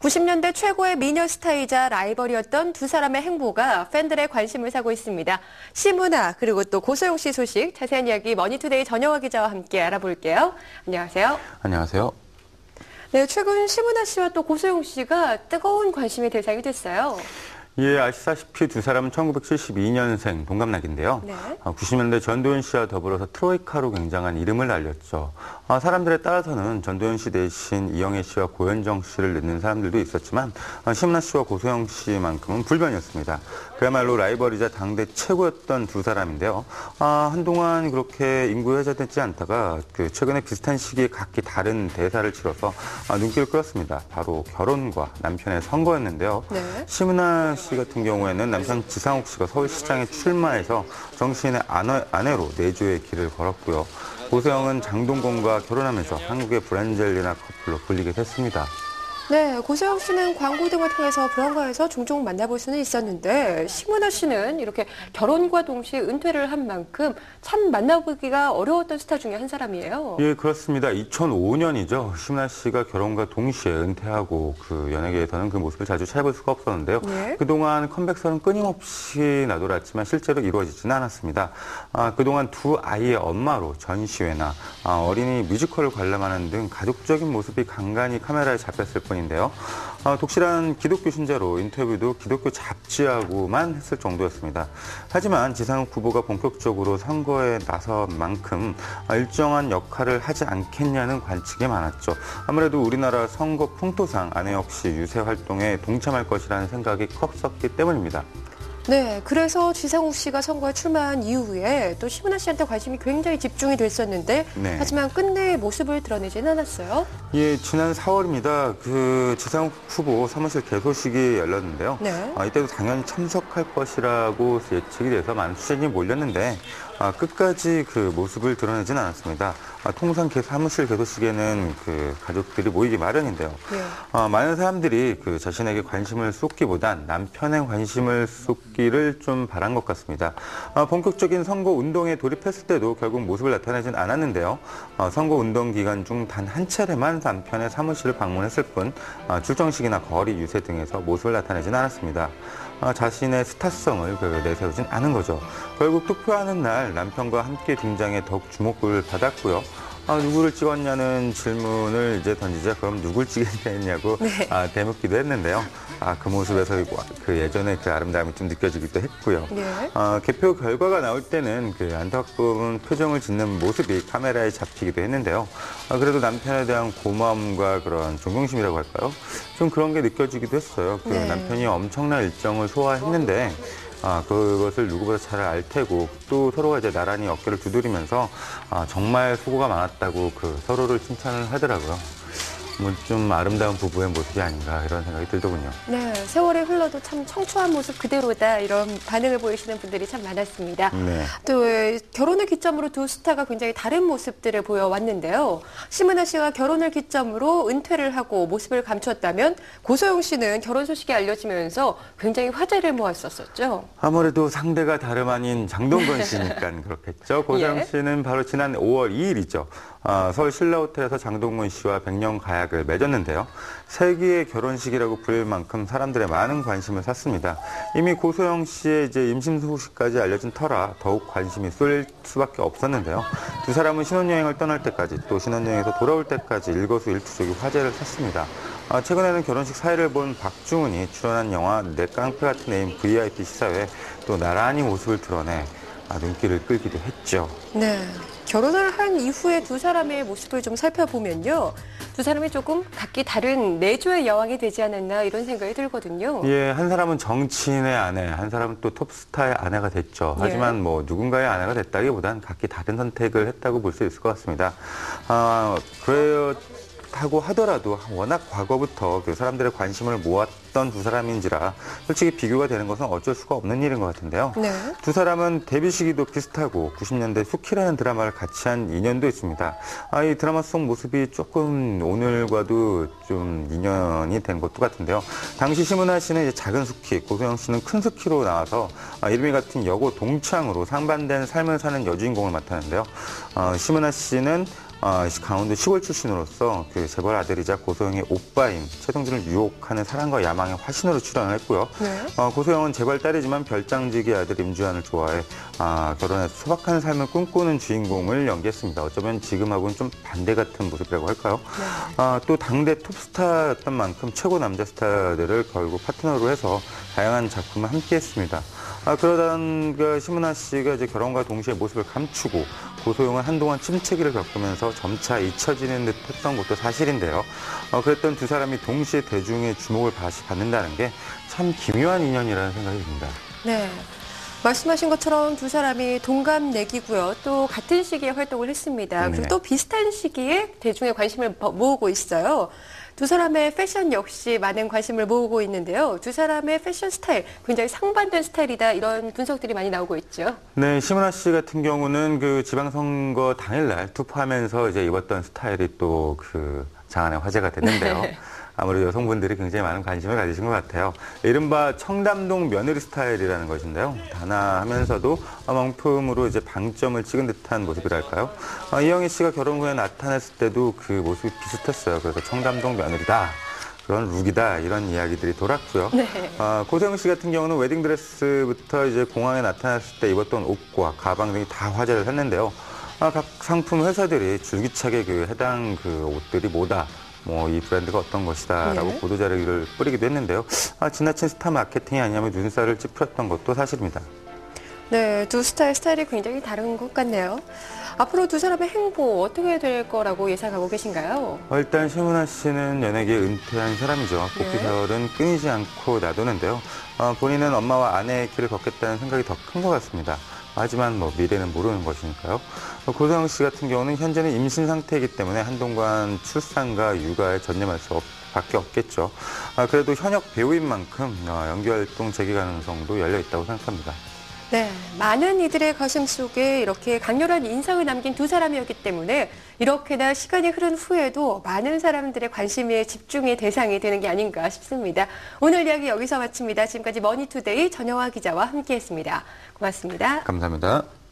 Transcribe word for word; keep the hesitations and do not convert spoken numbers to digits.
구십 년대 최고의 미녀 스타이자 라이벌이었던 두 사람의 행보가 팬들의 관심을 사고 있습니다. 시문아 그리고 또 고소영 씨 소식 자세한 이야기 머니투데이 전영화 기자와 함께 알아볼게요. 안녕하세요. 안녕하세요. 네, 최근 시문아 씨와 또 고소영 씨가 뜨거운 관심의 대상이 됐어요. 예, 아시다시피 두 사람은 천구백칠십이 년생 동갑내기인데요. 네. 구십 년대 전도연 씨와 더불어서 트로이카로 굉장한 이름을 날렸죠. 아, 사람들에 따라서는 전도연 씨 대신 이영애 씨와 고현정 씨를 넣는 사람들도 있었지만 아, 시문아 씨와 고소영 씨만큼은 불변이었습니다. 그야말로 라이벌이자 당대 최고였던 두 사람인데요. 아, 한동안 그렇게 인구회자되지 않다가 그 최근에 비슷한 시기에 각기 다른 대사를 치러서 아, 눈길을 끌었습니다. 바로 결혼과 남편의 선거였는데요. 네. 시문아 씨 같은 경우에는 남편 지상욱 씨가 서울시장에 출마해서 정치인의 아내, 아내로 내조의 길을 걸었고요. 고소영은 장동건과 결혼하면서 한국의 브란젤리나 커플로 불리게 됐습니다. 네, 고소영 씨는 광고 등을 통해서 브런가에서 종종 만나볼 수는 있었는데 시문아 씨는 이렇게 결혼과 동시에 은퇴를 한 만큼 참 만나보기가 어려웠던 스타 중에 한 사람이에요. 예, 그렇습니다. 이천오 년이죠. 시문아 씨가 결혼과 동시에 은퇴하고 그 연예계에서는 그 모습을 자주 찾아볼 수가 없었는데요. 예? 그동안 컴백설은 끊임없이 나돌았지만 실제로 이루어지지는 않았습니다. 아, 그동안 두 아이의 엄마로 전시회나 아, 어린이 뮤지컬을 관람하는 등 가족적인 모습이 간간히 카메라에 잡혔을 뿐 인데요. 어, 독실한 기독교 신자로 인터뷰도 기독교 잡지하고만 했을 정도였습니다. 하지만 지상욱 후보가 본격적으로 선거에 나선 만큼 일정한 역할을 하지 않겠냐는 관측이 많았죠. 아무래도 우리나라 선거 풍토상 아내 역시 유세 활동에 동참할 것이라는 생각이 컸었기 때문입니다. 네, 그래서 지상욱 씨가 선거에 출마한 이후에 또 시문아 씨한테 관심이 굉장히 집중이 됐었는데 네. 하지만 끝내 모습을 드러내지는 않았어요. 예, 지난 사월입니다. 그 지상욱 후보 사무실 개소식이 열렸는데요. 네. 아, 이때도 당연히 참석할 것이라고 예측이 돼서 많은 취재진이 몰렸는데 아, 끝까지 그 모습을 드러내지는 않았습니다. 아, 통상 개, 사무실 개소식에는 그 가족들이 모이기 마련인데요. 네. 아, 많은 사람들이 그 자신에게 관심을 쏟기보단 남편의 관심을 쏟기를 좀 바란 것 같습니다. 아, 본격적인 선거 운동에 돌입했을 때도 결국 모습을 나타내진 않았는데요. 아, 선거 운동 기간 중 단 한 차례만 남편의 사무실을 방문했을 뿐 아, 출정식이나 거리 유세 등에서 모습을 나타내진 않았습니다. 아, 자신의 스타성을 그, 내세우진 않은 거죠. 결국 투표하는 날 남편과 함께 등장해 더욱 주목을 받았고요. 아, 누구를 찍었냐는 질문을 이제 던지자 그럼 누굴 찍겠냐고 네. 아, 대묻기도 했는데요. 아, 그 모습에서 그 예전에 그 아름다움이 좀 느껴지기도 했고요. 네. 아, 개표 결과가 나올 때는 그 안타까운 표정을 짓는 모습이 카메라에 잡히기도 했는데요. 아, 그래도 남편에 대한 고마움과 그런 존경심이라고 할까요? 좀 그런 게 느껴지기도 했어요. 그 네. 남편이 엄청난 일정을 소화했는데 아, 그것을 누구보다 잘 알 테고 또 서로가 이제 나란히 어깨를 두드리면서 아, 정말 수고가 많았다고 그 서로를 칭찬을 하더라고요. 뭐 좀 아름다운 부부의 모습이 아닌가 이런 생각이 들더군요. 네, 세월이 흘러도 참 청초한 모습 그대로다 이런 반응을 보이시는 분들이 참 많았습니다. 네. 또 결혼을 기점으로 두 스타가 굉장히 다른 모습들을 보여왔는데요. 시문아 씨가 결혼을 기점으로 은퇴를 하고 모습을 감췄다면 고소영 씨는 결혼 소식이 알려지면서 굉장히 화제를 모았었었죠. 아무래도 상대가 다름 아닌 장동건 씨니까 그렇겠죠. 고소영 예. 씨는 바로 지난 오월 이일이죠. 아, 서울 신라호텔에서 장동건 씨와 백년 가약을 맺었는데요. 세기의 결혼식이라고 불릴 만큼 사람들의 많은 관심을 샀습니다. 이미 고소영 씨의 이제 임신 소식까지 알려진 터라 더욱 관심이 쏠릴 수밖에 없었는데요. 두 사람은 신혼여행을 떠날 때까지 또 신혼여행에서 돌아올 때까지 일거수일투족이 화제를 샀습니다. 아, 최근에는 결혼식 사회를 본 박중훈이 출연한 영화 내 깡패 같은 애인 브이아이피 시사회에 또 나란히 모습을 드러내 아, 눈길을 끌기도 했죠. 네. 결혼을 한 이후에 두 사람의 모습을 좀 살펴보면요. 두 사람이 조금 각기 다른 내조의 여왕이 되지 않았나 이런 생각이 들거든요. 예, 한 사람은 정치인의 아내, 한 사람은 또 톱스타의 아내가 됐죠. 하지만 예. 뭐 누군가의 아내가 됐다기보단 각기 다른 선택을 했다고 볼 수 있을 것 같습니다. 아, 그래요. 하고 하더라도 워낙 과거부터 그 사람들의 관심을 모았던 두 사람인지라 솔직히 비교가 되는 것은 어쩔 수가 없는 일인 것 같은데요. 네. 두 사람은 데뷔 시기도 비슷하고 구십 년대 수키라는 드라마를 같이 한 인연도 있습니다. 아, 이 드라마 속 모습이 조금 오늘과도 좀 인연이 된 것도 같은데요. 당시 시문아 씨는 이제 작은 수키, 고소영 씨는 큰 수키로 나와서 아, 이름이 같은 여고 동창으로 상반된 삶을 사는 여주인공을 맡았는데요. 어, 시문아 씨는 어, 강원도 시골 출신으로서 그 재벌 아들이자 고소영의 오빠인 최동준을 유혹하는 사랑과 야망의 화신으로 출연을 했고요. 네. 어, 고소영은 재벌 딸이지만 별장지기 아들 임주환을 좋아해 아, 결혼해서 소박한 삶을 꿈꾸는 주인공을 연기했습니다. 어쩌면 지금하고는 좀 반대 같은 모습이라고 할까요? 네. 아, 또 당대 톱스타였던 만큼 최고 남자 스타들을 결국 파트너로 해서 다양한 작품을 함께했습니다. 아, 그러다가 심은하 씨가 이제 결혼과 동시에 모습을 감추고 고소영은 한동안 침체기를 겪으면서 점차 잊혀지는 듯 했던 것도 사실인데요. 어, 그랬던 두 사람이 동시에 대중의 주목을 다시 받는다는 게 참 기묘한 인연이라는 생각이 듭니다. 네. 말씀하신 것처럼 두 사람이 동갑내기고요. 또 같은 시기에 활동을 했습니다. 그리고 네. 또 비슷한 시기에 대중의 관심을 모으고 있어요. 두 사람의 패션 역시 많은 관심을 모으고 있는데요. 두 사람의 패션 스타일, 굉장히 상반된 스타일이다. 이런 분석들이 많이 나오고 있죠. 네, 심은하 씨 같은 경우는 그 지방선거 당일날 투표하면서 이제 입었던 스타일이 또 그 장안의 화제가 됐는데요. 네. 아무래도 여성분들이 굉장히 많은 관심을 가지신 것 같아요. 이른바 청담동 며느리 스타일이라는 것인데요. 단아하면서도 명품으로 이제 방점을 찍은 듯한 모습이랄까요. 아, 이영애 씨가 결혼 후에 나타났을 때도 그 모습이 비슷했어요. 그래서 청담동 며느리다. 그런 룩이다. 이런 이야기들이 돌았고요. 네. 아, 고소영 씨 같은 경우는 웨딩드레스부터 이제 공항에 나타났을 때 입었던 옷과 가방 등이 다 화제를 했는데요. 아, 각 상품 회사들이 줄기차게 그 해당 그 옷들이 뭐다. 뭐 이 브랜드가 어떤 것이다라고 네. 보도자료를 뿌리기도 했는데요. 아, 지나친 스타 마케팅이 아니냐면 눈살을 찌푸렸던 것도 사실입니다. 네, 두 스타의 스타일이 굉장히 다른 것 같네요. 앞으로 두 사람의 행보 어떻게 될 거라고 예상하고 계신가요? 어, 일단 심은하 씨는 연예계에 은퇴한 사람이죠. 복귀 네. 세월은 끊이지 않고 놔두는데요. 어, 본인은 엄마와 아내의 길을 걷겠다는 생각이 더 큰 것 같습니다. 하지만 뭐 미래는 모르는 것이니까요. 고소영 씨 같은 경우는 현재는 임신 상태이기 때문에 한동안 출산과 육아에 전념할 수밖에 없겠죠. 아, 그래도 현역 배우인 만큼 어, 연기활동 재개 가능성도 열려 있다고 생각합니다. 네, 많은 이들의 가슴 속에 이렇게 강렬한 인상을 남긴 두 사람이었기 때문에 이렇게나 시간이 흐른 후에도 많은 사람들의 관심의 집중의 대상이 되는 게 아닌가 싶습니다. 오늘 이야기 여기서 마칩니다. 지금까지 머니투데이 전영화 기자와 함께했습니다. 고맙습니다. 감사합니다.